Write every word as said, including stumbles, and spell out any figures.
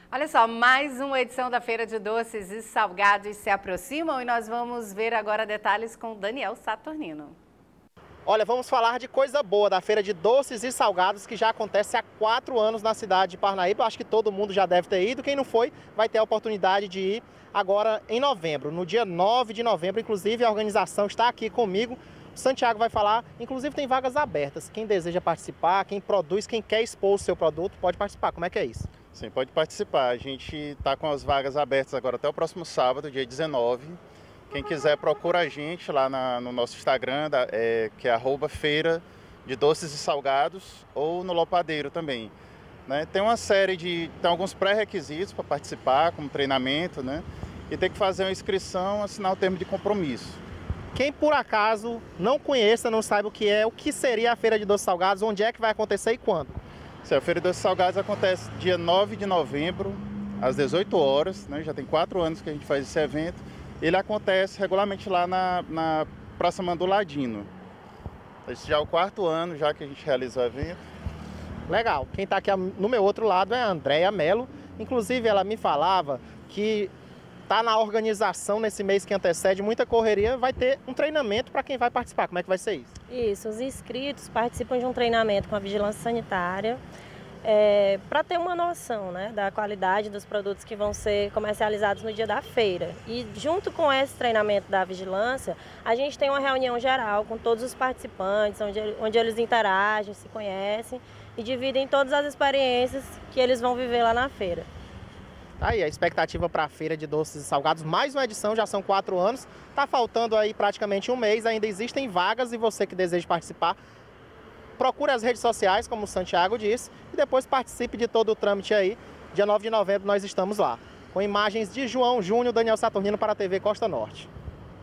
Olha só, mais uma edição da Feira de Doces e Salgados se aproximam e nós vamos ver agora detalhes com Daniel Saturnino. Olha, vamos falar de coisa boa da Feira de Doces e Salgados, que já acontece há quatro anos na cidade de Parnaíba. Acho que todo mundo já deve ter ido. Quem não foi, vai ter a oportunidade de ir agora em novembro, no dia nove de novembro. Inclusive, a organização está aqui comigo. O Santiago vai falar, inclusive tem vagas abertas. Quem deseja participar, quem produz, quem quer expor o seu produto, pode participar. Como é que é isso? Sim, pode participar. A gente está com as vagas abertas agora até o próximo sábado, dia dezenove. Quem quiser, procura a gente lá na, no nosso Instagram, da, é, que é arroba Feira de Doces e Salgados, ou no Lopadeiro também. Né? Tem uma série de... tem alguns pré-requisitos para participar, como treinamento, né? E tem que fazer uma inscrição, assinar o termo de compromisso. Quem por acaso não conheça, não saiba o que é, o que seria a Feira de Doces e Salgados, onde é que vai acontecer e quando? Sim, a Feira de Doces e Salgados acontece dia nove de novembro, às dezoito horas, né? Já tem quatro anos que a gente faz esse evento. Ele acontece regularmente lá na, na Praça Manduladino. Esse já é o quarto ano já que a gente realiza o evento. Legal. Quem está aqui no meu outro lado é a Andréia Mello. Inclusive, ela me falava que está na organização nesse mês que antecede, muita correria, vai ter um treinamento para quem vai participar. Como é que vai ser isso? Isso, os inscritos participam de um treinamento com a Vigilância Sanitária, É, para ter uma noção, né, da qualidade dos produtos que vão ser comercializados no dia da feira. E junto com esse treinamento da vigilância, a gente tem uma reunião geral com todos os participantes, onde, onde eles interagem, se conhecem e dividem todas as experiências que eles vão viver lá na feira. Aí, a expectativa para a Feira de Doces e Salgados, mais uma edição, já são quatro anos, está faltando aí praticamente um mês, ainda existem vagas e você que deseja participar, procure as redes sociais, como o Santiago disse, e depois participe de todo o trâmite aí. Dia nove de novembro nós estamos lá. Com imagens de João Júnior, Daniel Saturnino para a T V Costa Norte.